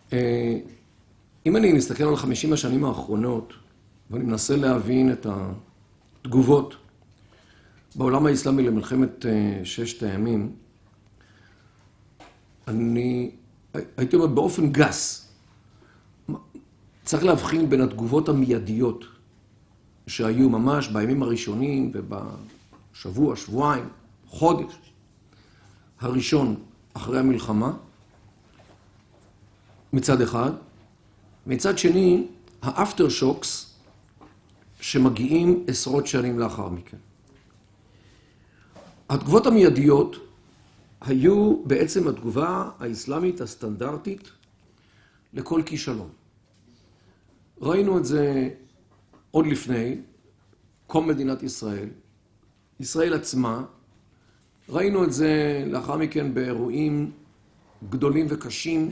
אם אני נסתכל על 50 השנים האחרונות, ואני מנסה להבין את התגובות בעולם האסלאמי למלחמת ששת הימים, אני הייתי אומר באופן גס, צריך להבחין בין התגובות המיידיות שהיו ממש בימים הראשונים ובשבוע, שבועיים, חודש הראשון אחרי המלחמה, מצד אחד. מצד שני, האפטר שוקס שמגיעים עשרות שנים לאחר מכן. התגובות המיידיות היו בעצם התגובה האסלאמית הסטנדרטית לכל כישלון. ראינו את זה עוד לפני קום מדינת ישראל, ישראל עצמה. ראינו את זה לאחר מכן באירועים גדולים וקשים,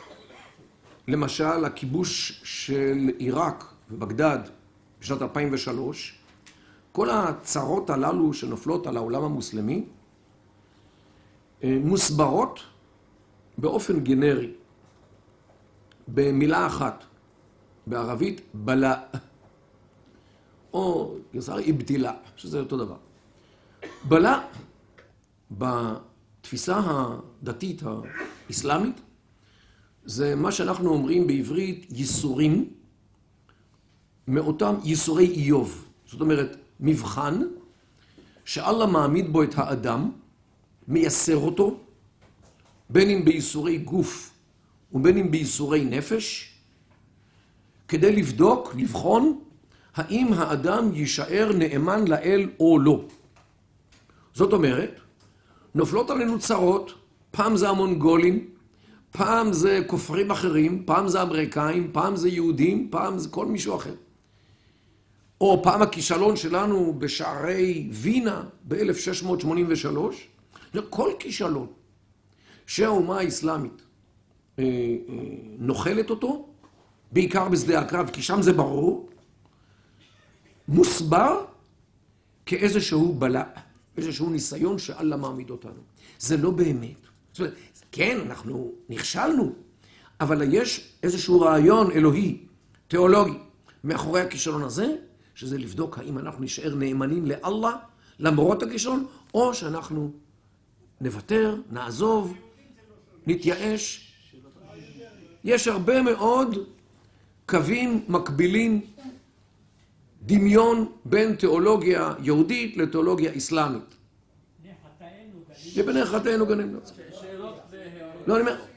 למשל הכיבוש של עיראק ובגדד בשנת 2003. כל הצרות הללו שנופלות על העולם המוסלמי מוסברות באופן גנרי במילה אחת, בערבית בלה, או גרסה איבטילה, שזה אותו דבר. בלה בתפיסה הדתית האסלאמית זה מה שאנחנו אומרים בעברית ייסורים, מאותם ייסורי איוב. זאת אומרת, מבחן שאללה מעמיד בו את האדם, מייסר אותו, בין אם בייסורי גוף ובין אם בייסורי נפש, כדי לבדוק, לבחון, האם האדם יישאר נאמן לאל או לא. זאת אומרת, נופלות עלינו צרות, פעם זה המונגולים, פעם זה כופרים אחרים, פעם זה אמריקאים, פעם זה יהודים, פעם זה כל מישהו אחר. או פעם הכישלון שלנו בשערי וינה ב-1683, כל כישלון שהאומה האסלאמית נוחלת אותו, בעיקר בשדה הקרב, כי שם זה ברור, מוסבר כאיזשהו בלע, איזשהו ניסיון שאללה מעמיד אותנו. זה לא באמת. זאת אומרת, כן, אנחנו נכשלנו, אבל יש איזשהו רעיון אלוהי, תיאולוגי, מאחורי הכישלון הזה, שזה לבדוק האם אנחנו נשאר נאמנים לאללה, למרות הכישלון, או שאנחנו נוותר, נעזוב, נתייאש. יש הרבה מאוד קווים מקבילים, דמיון בין תיאולוגיה יהודית לתיאולוגיה אסלאמית. לבני חטאינו גנים נוצר. לא, אני אומר,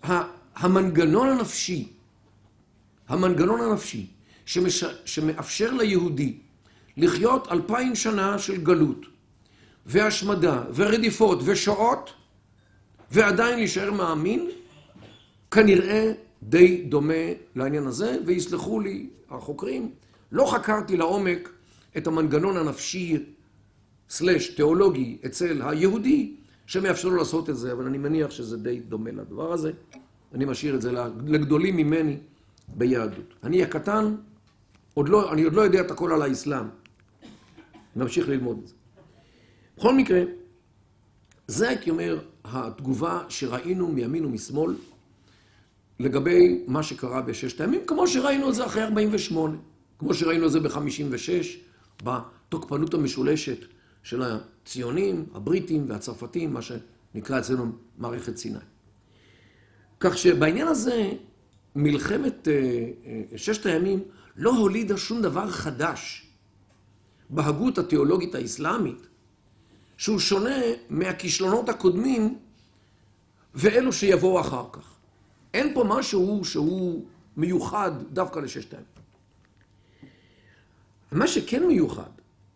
המנגנון הנפשי שמאפשר ליהודי לחיות 2000 שנה של גלות והשמדה ורדיפות ושואות ועדיין להישאר מאמין, כנראה די דומה לעניין הזה, ויסלחו לי החוקרים, לא חקרתי לעומק את המנגנון הנפשי סלש תיאולוגי אצל היהודי שמאפשר לו לעשות את זה, אבל אני מניח שזה די דומה לדבר הזה. אני משאיר את זה לגדולים ממני ביהדות. אני הקטן, אני עוד לא יודע את הכל על האסלאם. נמשיך ללמוד את זה. בכל מקרה, זה הייתי אומר התגובה שראינו מימין ומשמאל לגבי מה שקרה בששת הימים, כמו שראינו את זה אחרי 48, כמו שראינו את זה ב-56, בתוקפנות המשולשת של הציונים, הבריטים והצרפתים, מה שנקרא אצלנו מערכת סיני. כך שבעניין הזה, מלחמת ששת הימים לא הולידה שום דבר חדש בהגות התיאולוגית האסלאמית, שהוא שונה מהכישלונות הקודמים ואלו שיבואו אחר כך. אין פה משהו שהוא מיוחד דווקא לששת הימים. מה שכן מיוחד,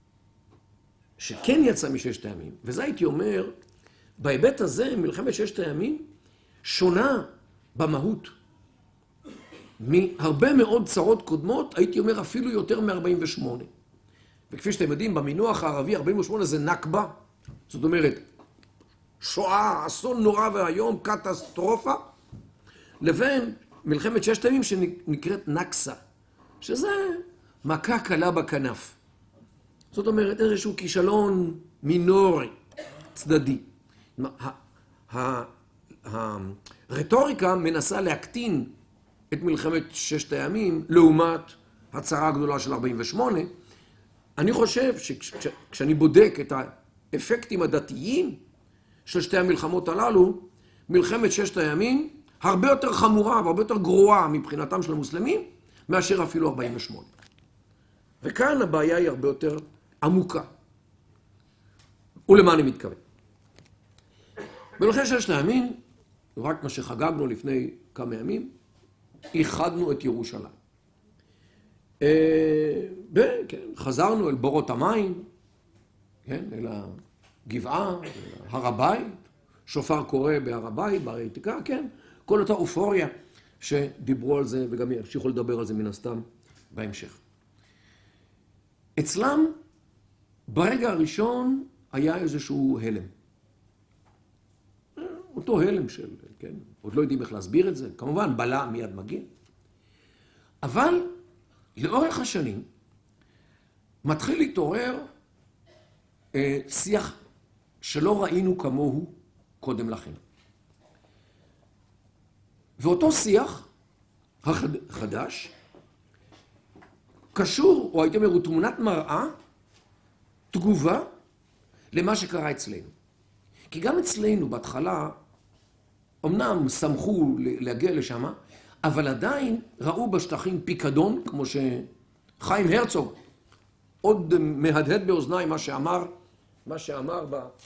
שכן יצא מששת הימים, וזה הייתי אומר, בהיבט הזה מלחמת ששת הימים שונה במהות מהרבה מאוד צרות קודמות, הייתי אומר אפילו יותר מ-48. וכפי שאתם יודעים, במינוח הערבי 48 זה נכבה, זאת אומרת, שואה, אסון נורא והיום, קטסטרופה, לבין מלחמת ששת הימים שנקראת נקסה, שזה מכה קלה בכנף. זאת אומרת, איזשהו כישלון מינורי, צדדי. הרטוריקה מנסה להקטין את מלחמת ששת הימים לעומת הצהרה הגדולה של 48, אני חושב שכשאני בודק את האפקטים הדתיים של שתי המלחמות הללו, מלחמת ששת הימים הרבה יותר חמורה והרבה יותר גרועה מבחינתם של המוסלמים מאשר אפילו 48. וכאן הבעיה היא הרבה יותר עמוקה. ולמה אני מתכוון? במלחמת ששת הימים, רק מה שחגגנו לפני כמה ימים, איחדנו את ירושלים. חזרנו אל בורות המים, אל הגבעה, הר הבית, שופר קורא בהר הבית, בהר העתיקה, כל אותה אופוריה שדיברו על זה וגם ימשיכו לדבר על זה מן הסתם בהמשך. אצלם ברגע הראשון היה איזשהו הלם. אותו הלם של, עוד לא יודעים איך להסביר את זה, כמובן בלה מיד מגיע. אבל לאורך השנים מתחיל להתעורר שיח שלא ראינו כמוהו קודם לכן. ואותו שיח החדש קשור, או הייתי אומר, הוא תמונת מראה, תגובה למה שקרה אצלנו. כי גם אצלנו בהתחלה, אמנם שמחו להגיע לשם, אבל עדיין ראו בשטחים פיקדון, כמו שחיים הרצוג עוד מהדהד באוזניי מה שאמר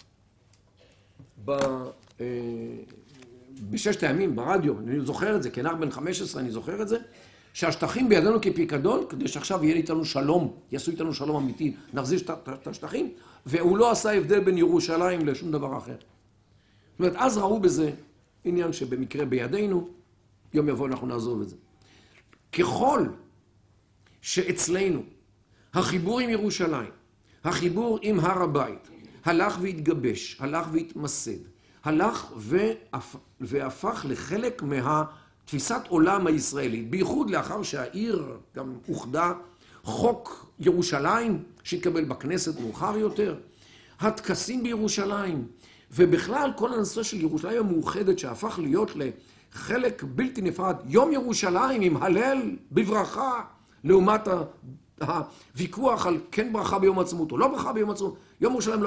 בששת הימים ברדיו, אני זוכר את זה, כנער בן 15 אני זוכר את זה, שהשטחים בידינו כפיקדון, כדי שעכשיו יהיה איתנו שלום, יעשו איתנו שלום אמיתי, נחזיר את השטחים, והוא לא עשה הבדל בין ירושלים לשום דבר אחר. זאת אומרת, אז ראו בזה עניין שבמקרה בידינו, יום יבוא אנחנו נעזוב את זה. ככל שאצלנו החיבור עם ירושלים, החיבור עם הר הבית, הלך והתגבש, הלך והתמסד, הלך והפך לחלק מהתפיסת עולם הישראלית, בייחוד לאחר שהעיר גם אוחדה, חוק ירושלים שהתקבל בכנסת מאוחר יותר, הטקסים בירושלים, ובכלל כל הנושא של ירושלים המאוחדת שהפך להיות לחלק בלתי נפרד, יום ירושלים עם הלל בברכה, לעומת הוויכוח על כן ברכה ביום העצמאות או לא ברכה ביום העצמאות. יום ירושלים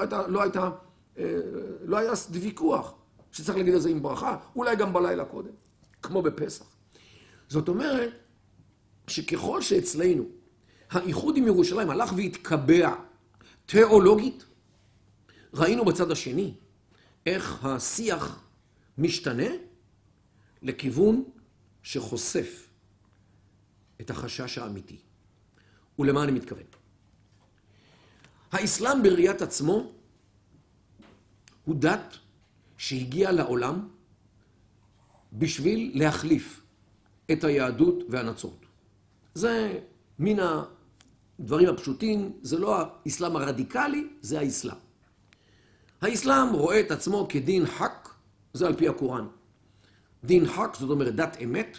לא היה ויכוח שצריך להגיד על זה עם ברכה, אולי גם בלילה קודם, כמו בפסח. זאת אומרת שככל שאצלנו האיחוד עם ירושלים הלך והתקבע תיאולוגית, ראינו בצד השני איך השיח משתנה לכיוון שחושף את החשש האמיתי. ולמה אני מתכוון? האסלאם בראיית עצמו הוא דת שהגיע לעולם בשביל להחליף את היהדות והנצרות. זה מן הדברים הפשוטים, זה לא האסלאם הרדיקלי, זה האסלאם. האסלאם רואה את עצמו כדין חק, זה על פי הקוראן. דין חק, זאת אומרת דת אמת.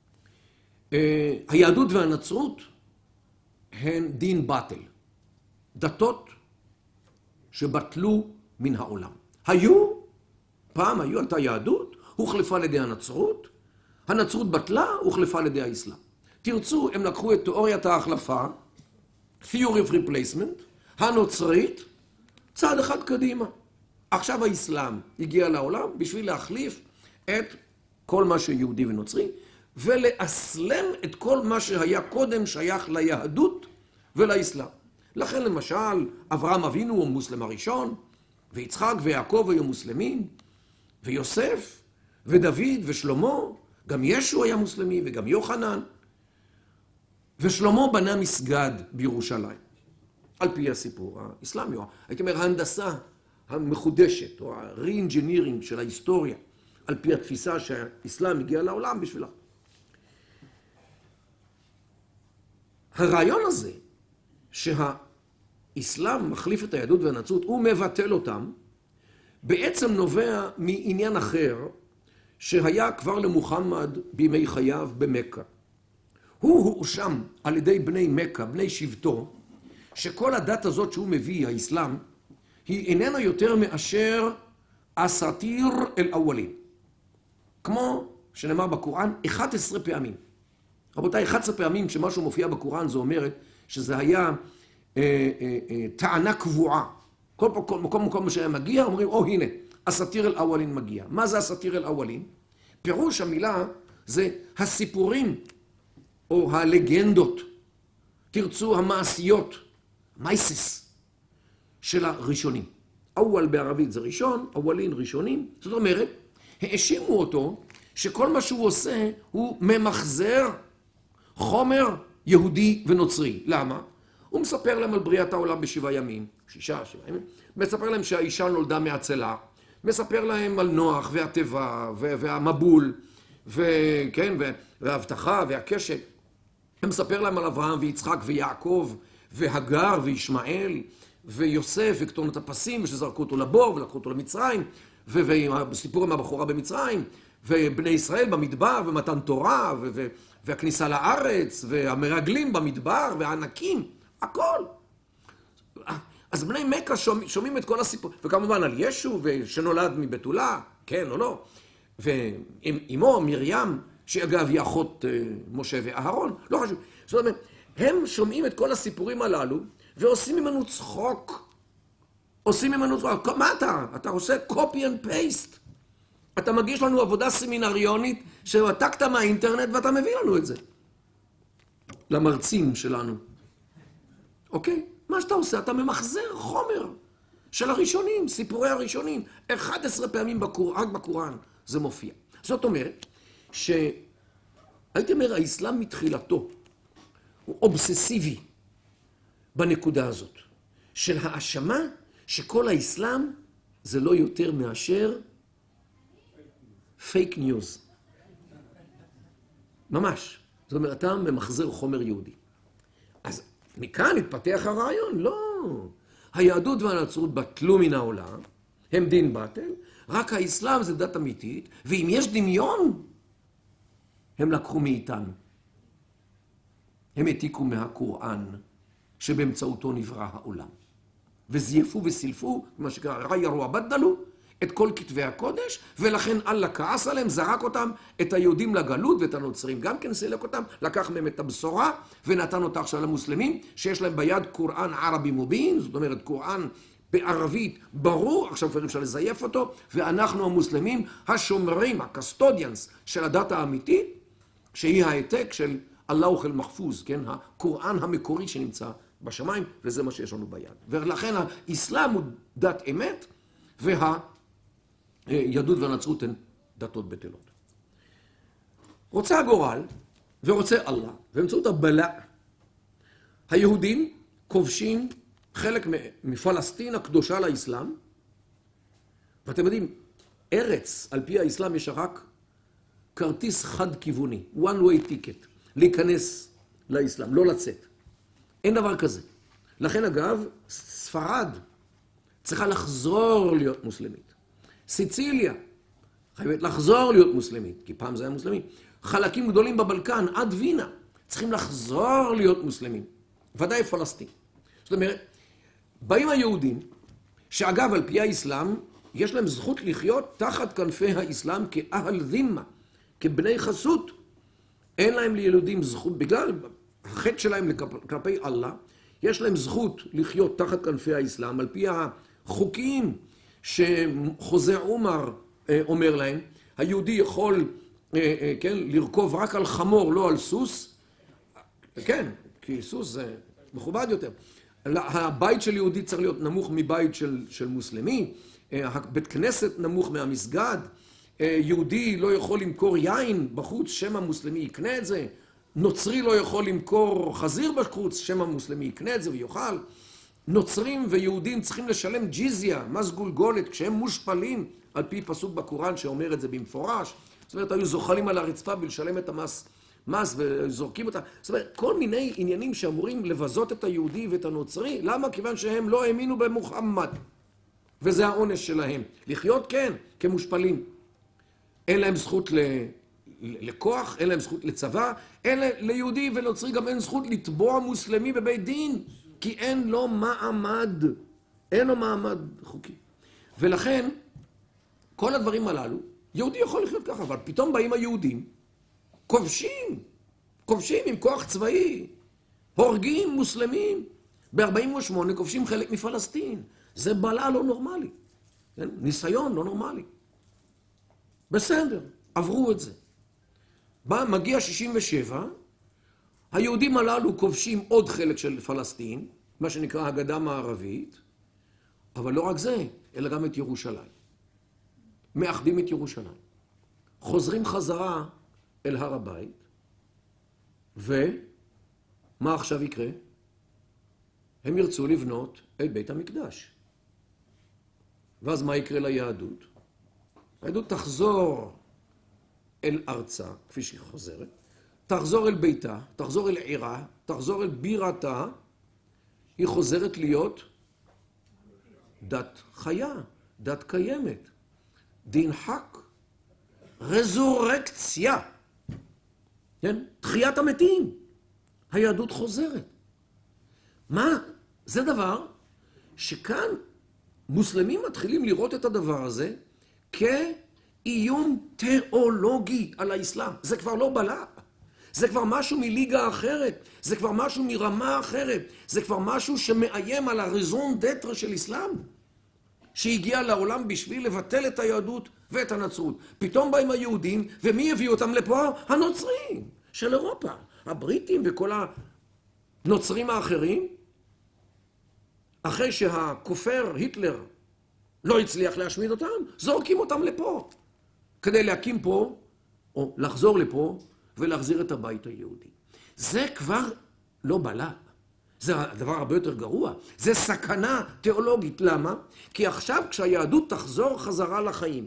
היהדות והנצרות הן דין בטל. דתות שבטלו מן העולם. פעם הייתה יהדות, הוחלפה על ידי הנצרות, הנצרות בטלה, הוחלפה על ידי האסלאם. תרצו, הם לקחו את תיאוריית ההחלפה, Theory of Replacement, הנוצרית, צעד אחד קדימה. עכשיו האסלאם הגיע לעולם בשביל להחליף את כל מה שיהודי ונוצרי, ולאסלם את כל מה שהיה קודם שייך ליהדות ולאסלאם. לכן למשל, אברהם אבינו הוא מוסלם הראשון, ויצחק ויעקב היו מוסלמים, ויוסף ודוד ושלמה, גם ישו היה מוסלמי וגם יוחנן, ושלמה בנה מסגד בירושלים. על פי הסיפור האסלאמי, הייתי אומר, ההנדסה המחודשת, או ה-re-engineering של ההיסטוריה, על פי התפיסה שהאסלאם הגיע לעולם בשבילה. הרעיון הזה, שהאסלאם מחליף את היהדות והנצרות, הוא מבטל אותם, בעצם נובע מעניין אחר, שהיה כבר למוחמד בימי חייו במכה. הוא הואשם על ידי בני מכה, בני שבטו, שכל הדת הזאת שהוא מביא, האסלאם, היא איננה יותר מאשר אסאטיר אל-אוולין. כמו שנאמר בקוראן 11 פעמים. רבותיי, 11 פעמים כשמשהו מופיע בקוראן זה אומרת שזה היה טענה קבועה. כל מקום שהיה מגיע אומרים, הנה, הסתיר אל אוולין מגיע. מה זה הסתיר אל אוולין? פירוש המילה זה הסיפורים או הלגנדות, תרצו המעשיות, מייסס של הראשונים. אוול בערבית זה ראשון, אוולין ראשונים. זאת אומרת, האשימו אותו שכל מה שהוא עושה הוא ממחזר חומר יהודי ונוצרי. למה? הוא מספר להם על בריאת העולם ב7 ימים, 6 ימים, מספר להם שהאישה נולדה מהצלה, מספר להם על נוח והטבע והמבול, וכן, וההבטחה והקשת. הוא מספר להם על אברהם ויצחק ויעקב והגר וישמעאל ויוסף וכתונת הפסים ושזרקו אותו לבור ולקחו אותו למצרים, וסיפור עם הבחורה במצרים, ובני ישראל במדבר ומתן תורה והכניסה לארץ והמרגלים במדבר והענקים, הכל. אז בני מכה שומעים את כל הסיפור, וכמובן על ישו שנולד מבתולה, כן או לא, ואימו מרים, שאגב היא אחות משה ואהרון, לא חשוב. זאת אומרת, הם שומעים את כל הסיפורים הללו ועושים ממנו צחוק. עושים ממנו צחוק. מה אתה? אתה עושה copy and paste. אתה מגיש לנו עבודה סמינריונית שהעתקת מהאינטרנט ואתה מביא לנו את זה. למרצים שלנו. אוקיי? מה שאתה עושה, אתה ממחזר חומר של הראשונים, סיפורי הראשונים. 11 פעמים רק בקוראן זה מופיע. זאת אומרת, הייתי אומר, האסלאם מתחילתו הוא אובססיבי בנקודה הזאת, של האשמה שכל האסלאם זה לא יותר מאשר פייק ניוז. ממש. זאת אומרת, אתה ממחזר חומר יהודי. אז מכאן התפתח הרעיון, לא. היהדות והנצרות בטלו מן העולם, הם דין בטל, רק האסלאם זה דת אמיתית, ואם יש דמיון, הם לקחו מאיתנו. הם העתיקו מהקוראן, שבאמצעותו נברא העולם. וזייפו וסילפו, מה שקרא, ריירו הבדלו, את כל כתבי הקודש, ולכן אללה כעס עליהם, זרק אותם, את היהודים לגלות ואת הנוצרים. גם כן סילק אותם, לקח מהם את הבשורה, ונתן אותה עכשיו למוסלמים, שיש להם ביד קוראן ערבי מובין, זאת אומרת קוראן בערבית ברור, עכשיו כבר אפשר לזייף אותו, ואנחנו המוסלמים, השומרים, הקסטודיאנס של הדת האמיתית, שהיא העתק של אללהו אל-מחפוז, כן? הקוראן המקורי שנמצא בשמיים, וזה מה שיש לנו ביד. ולכן האסלאם הוא דת אמת, והיהדות והנצרות הן דתות בטלות. רוצה הגורל ורוצה אללה, באמצעות הבלה, היהודים כובשים חלק מפלסטין הקדושה לאסלאם, ואתם יודעים, ארץ על פי האסלאם יש רק כרטיס חד כיווני, one way ticket, להיכנס לאסלאם, לא לצאת. אין דבר כזה. לכן אגב, ספרד צריכה לחזור להיות מוסלמית. סיציליה חייבת לחזור להיות מוסלמית, כי פעם זה היה מוסלמי. חלקים גדולים בבלקן, עד וינה, צריכים לחזור להיות מוסלמים. ודאי פלסטין. זאת אומרת, באים היהודים, שאגב על פי האסלאם, יש להם זכות לחיות תחת כנפי האסלאם כאהל זימה, כבני חסות. אין להם ליהודים זכות, בגלל החטא שלהם כלפי אללה, יש להם זכות לחיות תחת כנפי האסלאם, על פי החוקים שחוזה עומר אומר להם, היהודי יכול כן, לרכוב רק על חמור, לא על סוס, כן, כי סוס זה מכובד יותר. הבית של יהודי צריך להיות נמוך מבית של מוסלמי, בית כנסת נמוך מהמסגד, יהודי לא יכול למכור יין בחוץ, שם המוסלמי יקנה את זה, נוצרי לא יכול למכור חזיר בחוץ, שם המוסלמי יקנה את זה ויוכל. נוצרים ויהודים צריכים לשלם ג'יזיה, מס גולגולת, כשהם מושפלים, על פי פסוק בקוראן שאומר את זה במפורש. זאת אומרת, היו זוחלים על הרצפה ולשלם את המס וזורקים אותה. זאת אומרת, כל מיני עניינים שאמורים לבזות את היהודי ואת הנוצרי. למה? כיוון שהם לא האמינו במוחמד. וזה העונש שלהם. לחיות, כן, כמושפלים. אין להם זכות לכוח, אין להם זכות לצבא, ליהודי ונוצרי גם אין זכות לתבוע מוסלמי בבית דין, כי אין לו מעמד, אין לו מעמד חוקי. ולכן, כל הדברים הללו, יהודי יכול לחיות ככה, אבל פתאום באים היהודים, כובשים כובשים עם כוח צבאי, הורגים מוסלמים. ב-48 כובשים חלק מפלסטין. זה בלע לא נורמלי. כן? ניסיון לא נורמלי. בסדר, עברו את זה. מגיע 67, היהודים הללו כובשים עוד חלק של פלסטין, מה שנקרא הגדה המערבית, אבל לא רק זה, אלא גם את ירושלים. מאחדים את ירושלים. חוזרים חזרה אל הר הבית, ומה עכשיו יקרה? הם ירצו לבנות את בית המקדש. ואז מה יקרה ליהדות? היהדות תחזור אל ארצה, כפי שהיא חוזרת, תחזור אל ביתה, תחזור אל עירה, תחזור אל בירתה, היא חוזרת להיות דת חיה, דת קיימת, דין חק, רזורקציה, כן? תחיית המתים, היהדות חוזרת. מה? זה דבר שכאן מוסלמים מתחילים לראות את הדבר הזה כאיום תיאולוגי על האסלאם. זה כבר לא בלע. זה כבר משהו מליגה אחרת. זה כבר משהו מרמה אחרת. זה כבר משהו שמאיים על הרזון דטרה של אסלאם, שהגיע לעולם בשביל לבטל את היהדות ואת הנצרות. פתאום באים היהודים, ומי הביא אותם לפה? הנוצרים של אירופה. הבריטים וכל הנוצרים האחרים. אחרי שהכופר היטלר לא הצליח להשמיד אותם, זורקים אותם לפה, כדי להקים פה, או לחזור לפה, ולהחזיר את הבית היהודי. זה כבר לא בלע. זה הדבר הרבה יותר גרוע. זה סכנה תיאולוגית. למה? כי עכשיו כשהיהדות תחזור חזרה לחיים,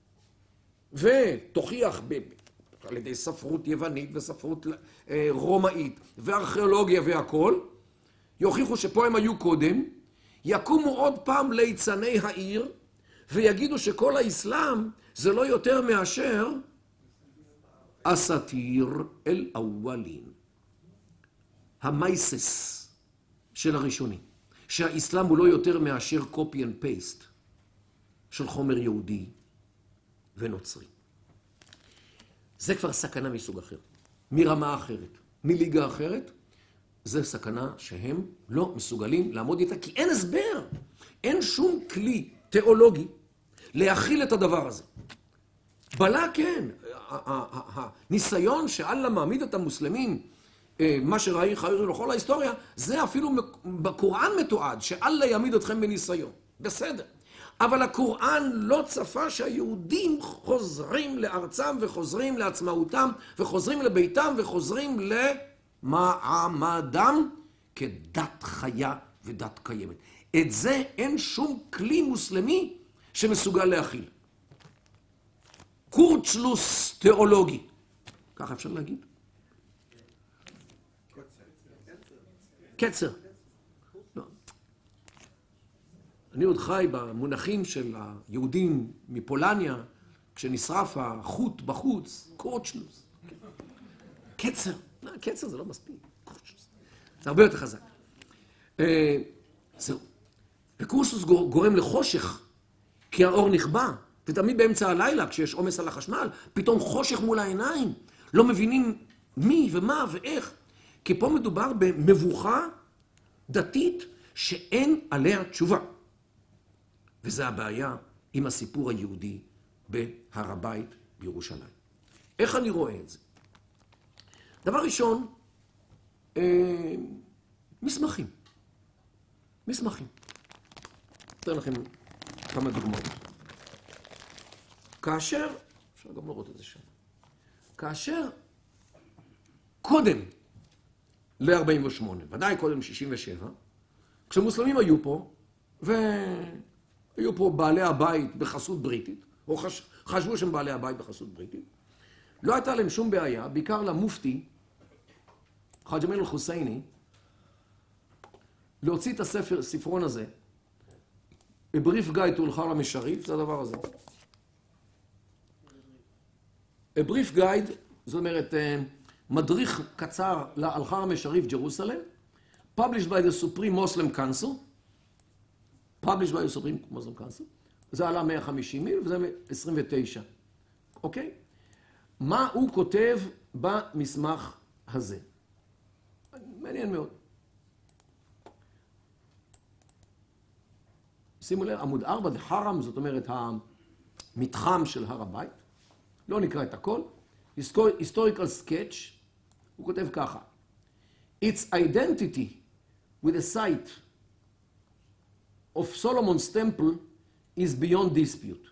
ותוכיח על ידי ספרות יוונית וספרות רומאית, וארכיאולוגיה והכל, יוכיחו שפה הם היו קודם, יקומו עוד פעם ליצני העיר, ויגידו שכל האסלאם זה לא יותר מאשר אסתיר אל אוולין. המייסס של הראשונים. שהאסלאם הוא לא יותר מאשר copy and paste של חומר יהודי ונוצרי. זה כבר סכנה מסוג אחר. מרמה אחרת. מליגה אחרת. זה סכנה שהם לא מסוגלים לעמוד איתה, כי אין הסבר. אין שום כלי תיאולוגי להכיל את הדבר הזה. בלע כן. הניסיון שאללה מעמיד את המוסלמים, מה שראי חיירים לכל ההיסטוריה, זה אפילו בקוראן מתועד, שאללה יעמיד אתכם בניסיון. בסדר. אבל הקוראן לא צפה שהיהודים חוזרים לארצם וחוזרים לעצמאותם וחוזרים לביתם וחוזרים למעמדם כדת חיה ודת קיימת. את זה אין שום כלי מוסלמי שמסוגל להכיל. קורצלוס תיאולוגי. ככה אפשר להגיד? קצר. לא. אני עוד חי במונחים של היהודים מפולניה, כשנשרף החוט בחוץ, קורצלוס. קצר. קצר זה לא מספיק. קורצלוס. זה הרבה יותר חזק. זהו. וקורצלוס גורם לחושך, כי האור נכבה. ותמיד באמצע הלילה, כשיש עומס על החשמל, פתאום חושך מול העיניים. לא מבינים מי ומה ואיך. כי פה מדובר במבוכה דתית שאין עליה תשובה. וזה הבעיה עם הסיפור היהודי בהר הבית בירושלים. איך אני רואה את זה? דבר ראשון, מסמכים. מסמכים. אתן לכם כמה דוגמאות. כאשר, אפשר גם לראות את זה שם, כאשר קודם ל-48, ודאי קודם ל-67, כשמוסלמים היו פה, והיו פה בעלי הבית בחסות בריטית, או חשבו שהם בעלי הבית בחסות בריטית, לא הייתה להם שום בעיה, בעיקר למופתי, חאג' אמין אל-חוסייני, להוציא את הספרון הזה, A Brief Guide to Al-Haram al-Sharif, זה הדבר הזה. A Brief Guide, זאת אומרת, מדריך קצר ל-Al-Haram al-Sharif, ג'רוסלם, published by the Supreme Muslim Council, published by the Supreme Muslim Council, זה עלה 150 מיל, וזה 29. אוקיי? מה הוא כותב במסמך הזה. מעניין מאוד. שימו לב, עמוד 4, זה חרם, זאת אומרת המתחם של הר הבית. לא נקרא את הכל. Historical sketch, הוא כותב ככה. Its identity with the site of Solomon's temple is beyond dispute.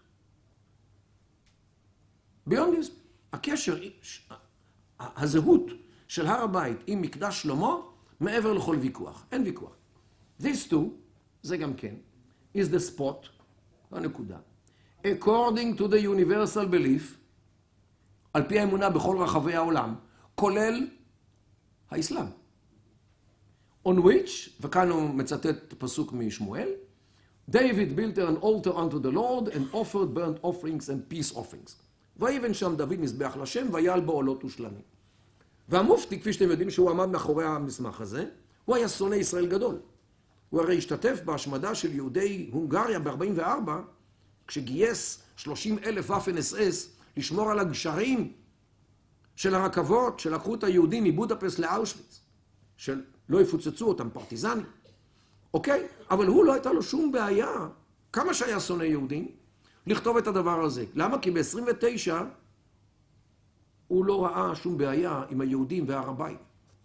beyond dispute. הקשר, הזהות של הר הבית עם מקדש שלמה, מעבר לכל ויכוח. אין ויכוח. These two, זה גם כן, is the spot, הנקודה. According to the universal belief, על פי האמונה בכל רחבי העולם, כולל האסלאם. On which, וכאן הוא מצטט פסוק משמואל, David built an altar unto the Lord and offered burnt offerings and peace offerings. ויבן שם דוד מזבח לשם, ויעל בו עולות ושלמים. והמופתי, כפי שאתם יודעים שהוא עמד מאחורי המסמך הזה, הוא היה שונא ישראל גדול. הוא הרי השתתף בהשמדה של יהודי הונגריה ב-44, כשגייס 30,000 וואפן אס-אס לשמור על הגשרים של הרכבות שלקחו את היהודים מבודפסט לאושוויץ, שלא יפוצצו אותם פרטיזנים. אוקיי? אבל הוא לא הייתה לו שום בעיה, כמה שהיה שונא יהודים, לכתוב את הדבר הזה. למה? כי ב-29 הוא לא ראה שום בעיה עם היהודים והר הבית.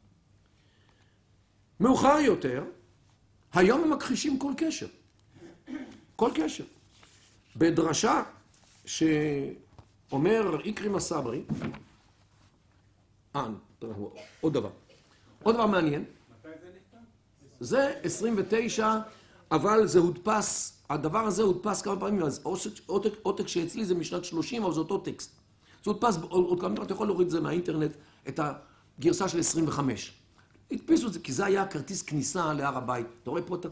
מאוחר יותר, היום הם מכחישים כל קשר. כל קשר. בדרשה שאומר איקרים הסברי, עוד דבר. עוד דבר מעניין. מתי זה נכתב? זה 29, אבל זה הודפס, הדבר הזה הודפס כמה פעמים, אז עותק שאצלי זה משנת 30, אבל זה אותו טקסט. זה הודפס, עוד כמה פעמים אתה יכול להוריד את זה מהאינטרנט, את הגרסה של 25. הדפיסו את זה, כי זה היה כרטיס כניסה להר הבית. אתה רואה פה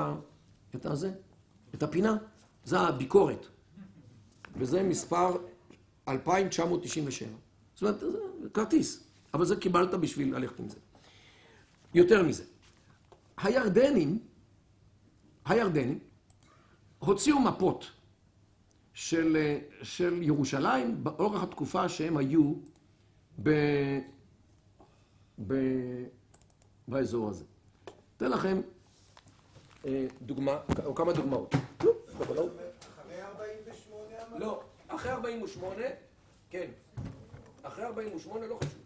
את הפינה? זה הביקורת. וזה מספר 2997. זאת אומרת, זה כרטיס. אבל זה קיבלת בשביל ללכת עם זה. יותר מזה. הירדנים הוציאו מפות של ירושלים באורך התקופה שהם היו באזור הזה. אתן לכם דוגמה, או כמה דוגמאות. אחרי 48? לא, אחרי 48, כן. אחרי 48 לא חשוב.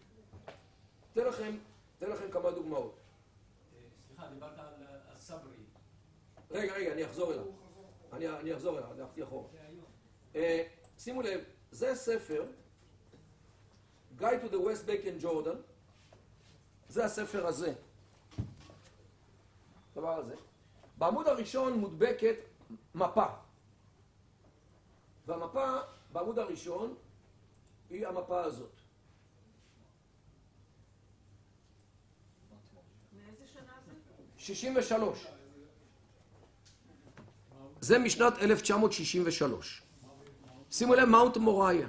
אתן לכם כמה דוגמאות. סליחה, דיברת על הסברי. רגע, אני אחזור אליו. אני אחזור אליו, הלכתי אחורה. שימו לב, זה ספר, Guide to the West Bank and Jordan, זה הספר הזה. הדבר הזה. בעמוד הראשון מודבקת מפה. והמפה בעמוד הראשון היא המפה הזאת. מאיזה שנה זה? 63. זה משנת 1963. שימו לב, מאונט מוריה.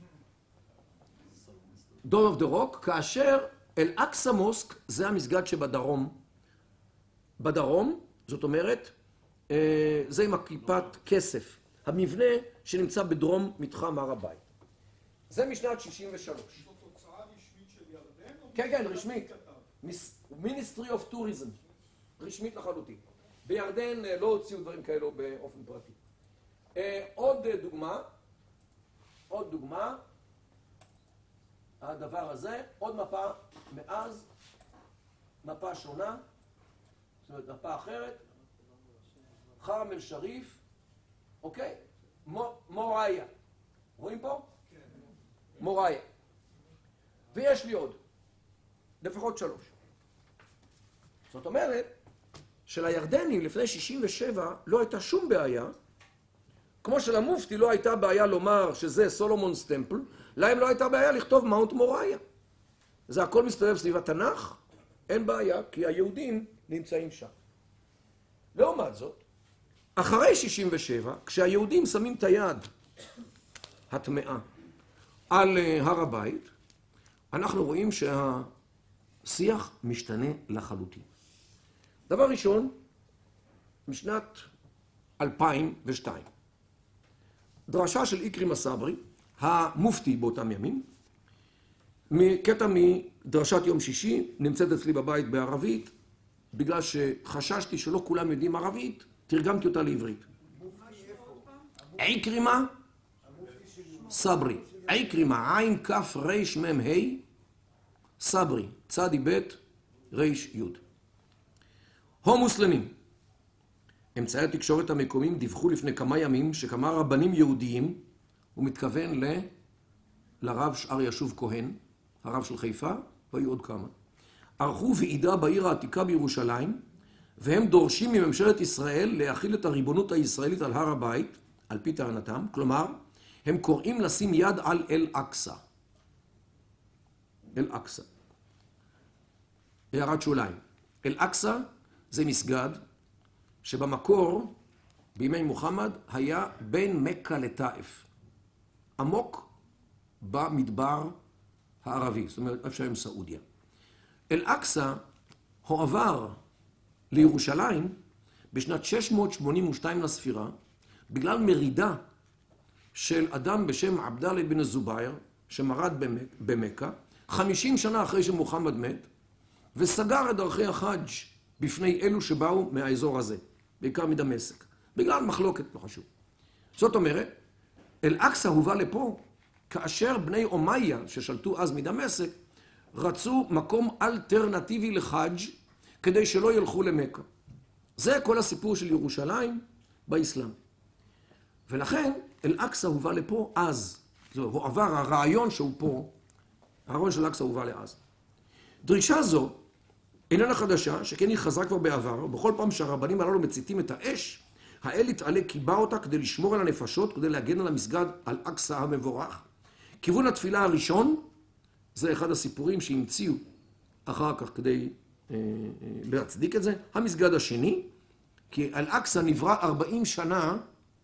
דום אוף דה רוק, כאשר אל-אקסא מוסק זה המסגד שבדרום. בדרום, זאת אומרת, זה עם הכיפת כסף. המבנה שנמצא בדרום מתחם הר הבית. זה משנת 63. זו תוצאה רשמית של ירדן? כן, רשמית. Ministry of Tourism. רשמית לחלוטין. בירדן לא הוציאו דברים כאלו באופן פרטי. עוד דוגמה, הדבר הזה, עוד מפה מאז, מפה שונה, זאת אומרת, מפה אחרת, חרם אל שריף, אוקיי? מוריה. רואים פה? כן. מוריה. ויש לי עוד, לפחות 3. זאת אומרת, שלירדנים לפני 67 לא הייתה שום בעיה, כמו שלמופתי לא הייתה בעיה לומר שזה סולומונס טמפל, להם לא הייתה בעיה לכתוב מאונט מוריה. זה הכל מסתובב סביב התנ"ך, אין בעיה, כי היהודים נמצאים שם. לעומת זאת, אחרי 67, כשהיהודים שמים את היד הטמאה על הר הבית, אנחנו רואים שהשיח משתנה לחלוטין. דבר ראשון, משנת 2002, דרשה של איקרים הסברי, המופתי באותם ימים, קטע דרשת יום שישי נמצאת אצלי בבית בערבית, בגלל שחששתי שלא כולם יודעים ערבית, תרגמתי אותה לעברית. עיקרימה, סברי. עיקרימה, עין כף ריש מם ה' סברי, צדי בית ריש יוד. מוסלמים. אמצעי התקשורת המקומיים דיווחו לפני כמה ימים שכמה רבנים יהודיים, הוא מתכוון לרב שאר ישוב כהן, הרב של חיפה, והיו עוד כמה, ערכו ועידה בעיר העתיקה בירושלים, והם דורשים מממשלת ישראל להחיל את הריבונות הישראלית על הר הבית, על פי טענתם, כלומר, הם קוראים לשים יד על אל-אקצא. אל-אקצא. הערת שוליים. אל-אקצא זה מסגד שבמקור, בימי מוחמד, היה בין מקה לטאף. עמוק במדבר הערבי, זאת אומרת, איפה שהיום סעודיה. אל-אקצא הועבר לירושלים בשנת 682 לספירה, בגלל מרידה של אדם בשם עבדאללה בן זובייר, שמרד במכה, 50 שנה אחרי שמוחמד מת, וסגר את דרכי החאג' בפני אלו שבאו מהאזור הזה, בעיקר מדמשק, בגלל מחלוקת, לא חשוב. זאת אומרת, אל-אקצא הובא לפה, כאשר בני אומיה, ששלטו אז מדמשק, רצו מקום אלטרנטיבי לחאג' כדי שלא ילכו למכה. זה כל הסיפור של ירושלים באסלאם. ולכן אל-אקצא הובא לפה אז. הוא עבר הרעיון שהוא פה, הרעיון של אל-אקצא הובא לאז. דרישה זו איננה חדשה, שכן היא חזרה כבר בעבר, ובכל פעם שהרבנים הללו מציתים את האש, האל יתעלה קיבה אותה כדי לשמור על הנפשות, כדי להגן על המסגד אל-אקצא המבורך. כיוון התפילה הראשון, זה אחד הסיפורים שהמציאו אחר כך כדי להצדיק את זה. המסגד השני, כי אל-אקצא נברא 40 שנה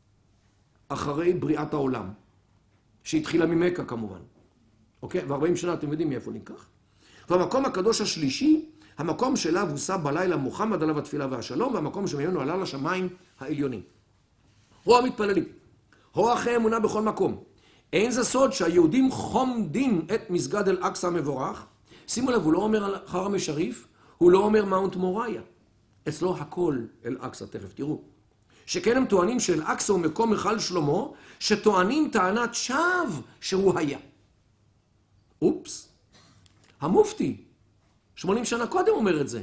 אחרי בריאת העולם, שהתחילה ממכה כמובן. אוקיי? ו40 שנה אתם יודעים מאיפה ניקח. והמקום הקדוש השלישי, המקום שאליו הוסע בלילה מוחמד עליו התפילה והשלום, והמקום שממנו עלה לשמיים העליונים. הוא המתפללים, הוא אחרי אמונה בכל מקום. אין זה סוד שהיהודים חומדים את מסגד אל-אקצא המבורך. שימו לב, הוא לא אומר על חרם א-שריף, הוא לא אומר מאונט מוריה. אצלו הכל אל-אקצא, תכף תראו. שכן הם טוענים שאל-אקצא הוא מקום היכל שלמה, שטוענים טענת שווא שהוא היה. אופס. המופתי, 80 שנה קודם אומר את זה.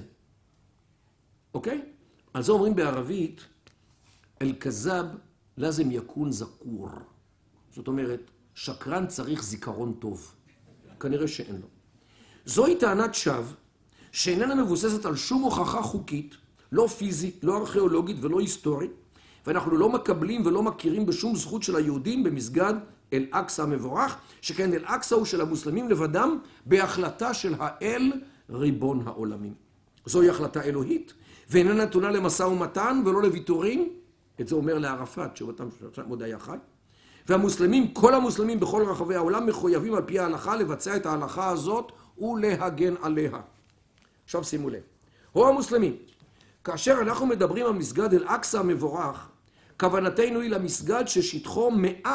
אוקיי? על זה אומרים בערבית, אל-כזב לזם יקון זכור. זאת אומרת, שקרן צריך זיכרון טוב. כנראה שאין לו. זוהי טענת שווא, שאיננה מבוססת על שום הוכחה חוקית, לא פיזית, לא ארכיאולוגית ולא היסטורית, ואנחנו לא מקבלים ולא מכירים בשום זכות של היהודים במסגד אל-אקצא המבורך, שכן אל-אקצא הוא של המוסלמים לבדם, בהחלטה של האל ריבון העולמים. זוהי החלטה אלוהית, ואיננה נתונה למשא ומתן ולא לוויתורים, את זה אומר לערפאת, שבתם עוד היה חי. והמוסלמים, כל המוסלמים בכל רחבי העולם מחויבים על פי ההלכה לבצע את ההלכה הזאת ולהגן עליה. עכשיו שימו לב. הו המוסלמים, כאשר אנחנו מדברים על מסגד אל-אקצא המבורך, כוונתנו היא למסגד ששטחו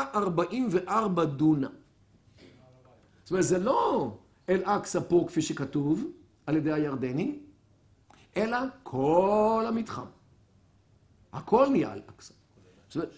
144 דונם. זאת אומרת, זה לא אל-אקצא פה כפי שכתוב על ידי הירדנים, אלא כל המתחם. הכל נהיה אל-אקצא. זאת אומרת,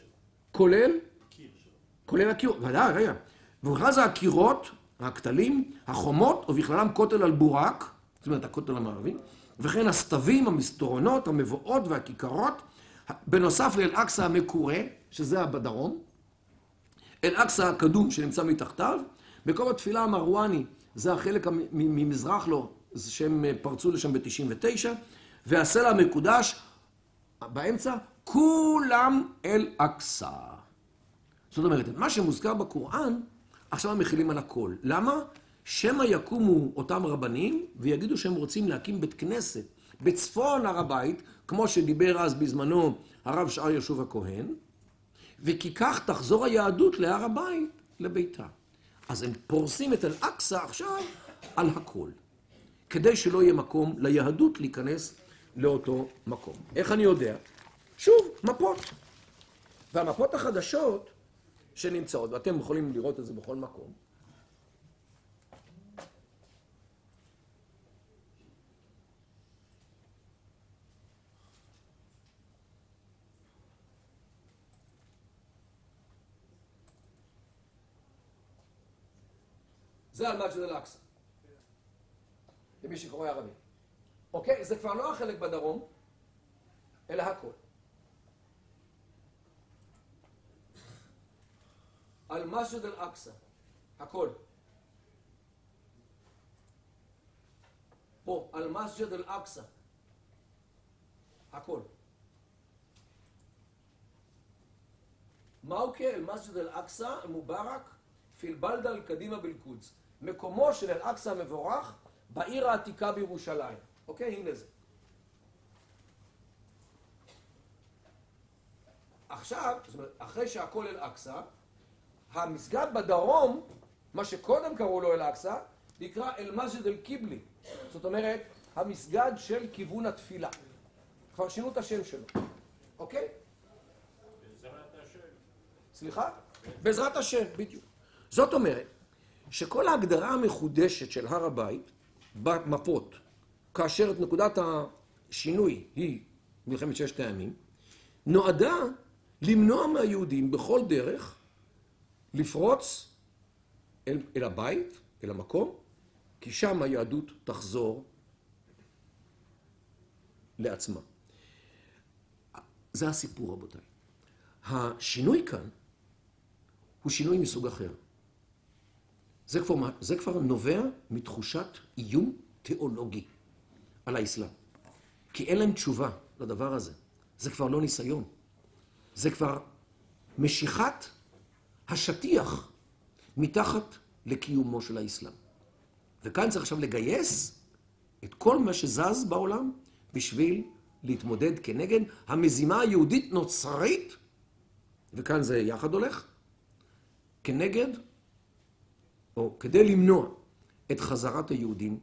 כולל הקיר, ודאי, רגע. ובכלל זה הקירות, הכתלים, החומות, ובכללם כותל אל-בורק, זאת אומרת, הכותל המערבי, וכן הסתווים, המסתרונות, המבואות והכיכרות, בנוסף לאל-אקצא המקורה, שזה בדרום, אל-אקצא הקדום שנמצא מתחתיו, מקום התפילה המרואני, זה החלק ממזרח לו, שהם פרצו לשם ב-99, והסלע המקודש, באמצע, כולם אל-אקצא. זאת אומרת, מה שמוזכר בקוראן, עכשיו הם מכילים על הכל. למה? שמא יקומו אותם רבנים ויגידו שהם רוצים להקים בית כנסת בצפון הר הבית, כמו שדיבר אז בזמנו הרב שאר ישוב הכהן, וכי כך תחזור היהדות להר הבית לביתה. אז הם פורסים את אל-אקצא עכשיו על הכל, כדי שלא יהיה מקום ליהדות להיכנס לאותו מקום. איך אני יודע? שוב, מפות. והמפות החדשות שנמצאות, ואתם יכולים לראות את זה בכל מקום, זה על מסג'ד אל-אקצא. למי שקורא ערבית. אוקיי? זה כבר לא החלק בדרום, אלא הכל. על מסג'ד אל-אקצא. הכל. פה, על מסג'ד אל-אקצא. הכל. מווקע אל-מסג'ד אל-אקצא המובארק פי אל-בלדה אל-קדימה באל-קודס. מקומו של אל-אקצא המבורך בעיר העתיקה בירושלים. אוקיי? הנה זה. עכשיו, זאת אומרת, אחרי שהכל אל-אקצא, המסגד בדרום, מה שקודם קראו לו אל-אקצא, נקרא אל-מסג'ד אל-קיבלי. זאת אומרת, המסגד של כיוון התפילה. כבר שינו את השם שלו. אוקיי? בעזרת השם. סליחה? בעזרת השם, בדיוק. זאת אומרת, שכל ההגדרה המחודשת של הר הבית, במפות, כאשר את נקודת השינוי היא מלחמת ששת הימים, נועדה למנוע מהיהודים בכל דרך לפרוץ אל הבית, אל המקום, כי שם היהדות תחזור לעצמה. זה הסיפור, רבותיי. השינוי כאן הוא שינוי מסוג אחר. זה כבר נובע מתחושת איום תיאולוגי על האסלאם. כי אין להם תשובה לדבר הזה. זה כבר לא ניסיון. זה כבר משיכת השטיח מתחת לקיומו של האסלאם. וכאן צריך עכשיו לגייס את כל מה שזז בעולם בשביל להתמודד כנגד המזימה היהודית נוצרית, וכאן זה יחד הולך, כנגד, או כדי למנוע את חזרת היהודים.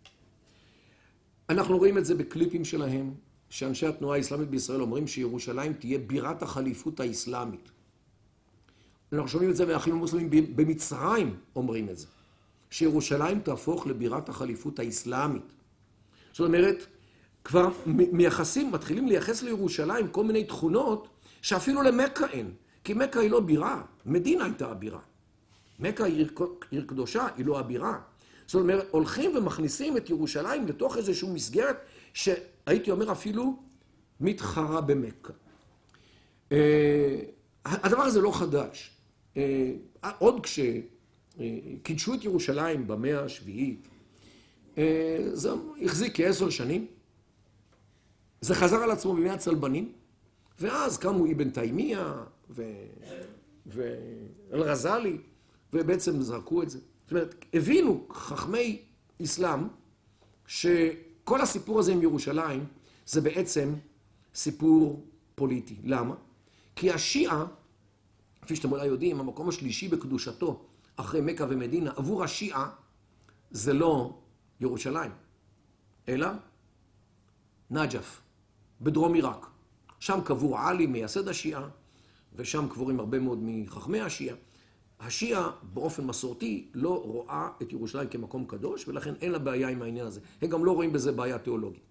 אנחנו רואים את זה בקליפים שלהם, שאנשי התנועה האסלאמית בישראל אומרים שירושלים תהיה בירת החליפות האסלאמית. אנחנו שומעים את זה מהאחים המוסלמים במצרים אומרים את זה. שירושלים תהפוך לבירת החליפות האסלאמית. זאת אומרת, כבר מתחילים לייחס לירושלים כל מיני תכונות שאפילו למכה אין. כי מכה היא לא בירה, מדינה הייתה הבירה. מכה היא עיר קדושה, היא לא הבירה. זאת אומרת, הולכים ומכניסים את ירושלים לתוך איזושהי מסגרת שהייתי אומר אפילו מתחרה במכה. הדבר הזה לא חדש. עוד כשקידשו את ירושלים במאה השביעית, זה החזיק כ10 שנים. זה חזר על עצמו בימי הצלבנים, ואז קמו אבן תימיה ואל-רזאלי, ובעצם זרקו את זה. זאת אומרת, הבינו חכמי אסלאם שכל הסיפור הזה עם ירושלים זה בעצם סיפור פוליטי. למה? כי השיעה, כפי שאתם אולי יודעים, המקום השלישי בקדושתו אחרי מכה ומדינה, עבור השיעה זה לא ירושלים, אלא נג'ף, בדרום עיראק. שם קבור עלי מייסד השיעה, ושם קבורים הרבה מאוד מחכמי השיעה. השיעה באופן מסורתי לא רואה את ירושלים כמקום קדוש, ולכן אין לה בעיה עם העניין הזה. הם גם לא רואים בזה בעיה תיאולוגית.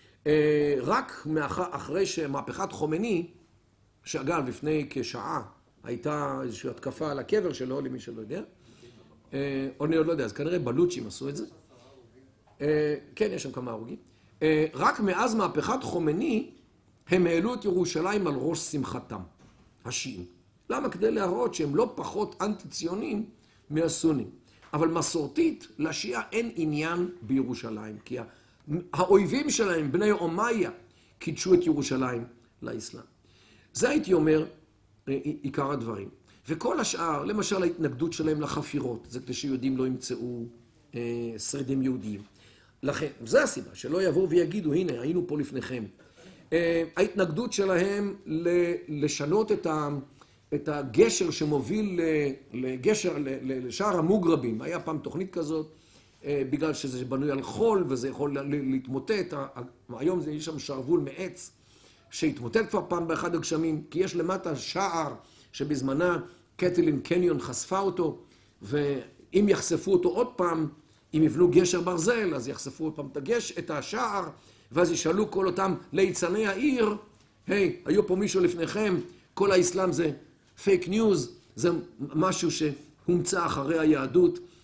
רק אחרי שמהפכת חומני, שאגב לפני כשעה הייתה איזושהי התקפה על הקבר שלו, למי שלא יודע, או אני עוד לא יודע, אז כנראה בלוצ'ים עשו את זה. כן, יש שם כמה הרוגים. רק מאז מהפכת חומני, הם העלו את ירושלים על ראש שמחתם, השיעים. למה? כדי להראות שהם לא פחות אנטי-ציונים מהסונים. אבל מסורתית, לשיעה אין עניין בירושלים, כי האויבים שלהם, בני אומיה, קידשו את ירושלים לאסלאם. זה הייתי אומר עיקר הדברים. וכל השאר, למשל ההתנגדות שלהם לחפירות, זה כדי שיהודים לא ימצאו שרידים יהודיים. לכן, זה הסיבה, שלא יבואו ויגידו, הנה, היינו פה לפניכם. ההתנגדות שלהם לשנות את הגשר שמוביל לגשר, לשער המוגרבים. היה פעם תוכנית כזאת, בגלל שזה בנוי על חול וזה יכול להתמוטט. היום יש שם שרוול מעץ שהתמוטט כבר פעם באחד הגשמים, כי יש למטה שער שבזמנה קטלין קניון חשפה אותו, ואם יחשפו אותו עוד פעם, אם יבנו גשר ברזל, אז יחשפו עוד פעם את השער, ואז ישאלו כל אותם ליצני העיר, היי, היו פה מישהו לפניכם, כל האסלאם זה פייק ניוז, זה משהו שהומצא אחרי היהדות,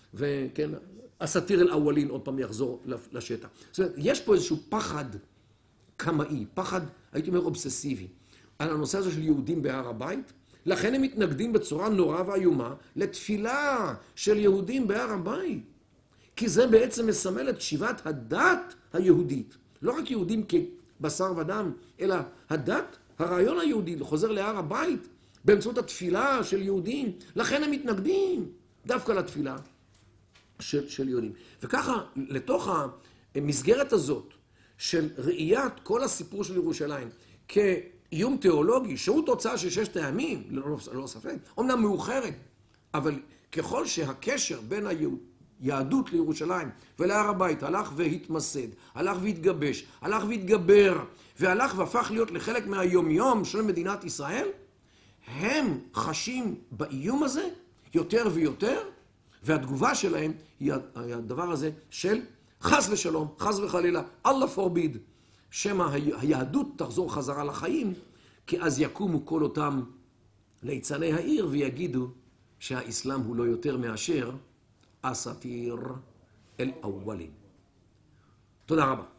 וכן, הסאטיר אל-אוולין עוד פעם יחזור לשטח. זאת אומרת, יש פה איזשהו פחד קמאי, פחד, הייתי אומר, אובססיבי, על הנושא הזה של יהודים בהר הבית. לכן הם מתנגדים בצורה נורא ואיומה לתפילה של יהודים בהר הבית. כי זה בעצם מסמל את שיבת הדת היהודית. לא רק יהודים כבשר ודם, אלא הדת, הרעיון היהודי, חוזר להר הבית באמצעות התפילה של יהודים. לכן הם מתנגדים דווקא לתפילה של יהודים. וככה, לתוך המסגרת הזאת של ראיית כל הסיפור של ירושלים כאיום תיאולוגי, שהוא תוצאה של ששת הימים, לא ספק, אומנם מאוחרת, אבל ככל שהקשר בין היהדות לירושלים ולהר הבית הלך והתמסד, הלך והתגבש, הלך והתגבר, והלך והפך להיות לחלק מהיומיום של מדינת ישראל, הם חשים באיום הזה יותר ויותר, והתגובה שלהם היא הדבר הזה של חס ושלום, חס וחלילה, אללה פורביד, שמא היהדות תחזור חזרה לחיים, כי אז יקומו כל אותם ליצני העיר ויגידו שהאסלאם הוא לא יותר מאשר אסאטיר אל-אוולין. תודה רבה.